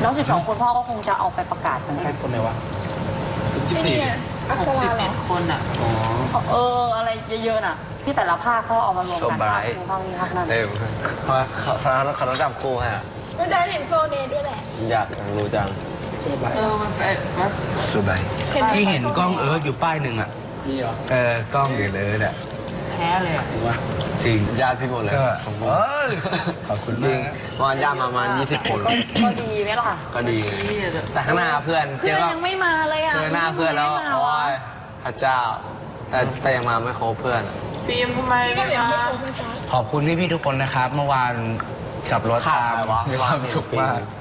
แล้ว12 คนพ่อก็คงจะเอาไปประกาศเหมือนกันคนไหนวะอักษราเหรอคนอ่ะอ๋ออะไรเยอะๆน่ะ ที่แต่ละภาคเขาเอามารวมกันภาคนี้ภาคนี้ภาคนั้นเพราะเขาต้องจับคู่ให้อ่ะมันจะเห็นโซเนด้วยแหละอยากรู้จังมันสบายที่เห็นกล้องเอิร์ธอยู่ป้ายหนึ่งอ่ะมีเหรอกล้องอยู่เอิร์ธอ่ะแพ้เลยอ่ะจริงวะจริงญาติพี่หมดเลยก็ของผเอมขอบคุณจริมาง กวันญาติประมาณ20 คนก็ดีไหมล่ะก็ดี แต่ข้างหน้าเพื่อนเพื่อนยังไม่มาเลยอ่ะเจอหน้าเพื่อนแล้วไม่มาโอ้วะยพระเจ้า แต่ยังมาไม่ครบเพื่อนฟิล์มทำไมนี่ก็ไม่เดี๋ยวมาให้โทรคุณจ้าขอบคุณพี่ๆทุกคนนะครับ เมื่อวานขับรถตามขาดอะไรวะมีความสุขมากปี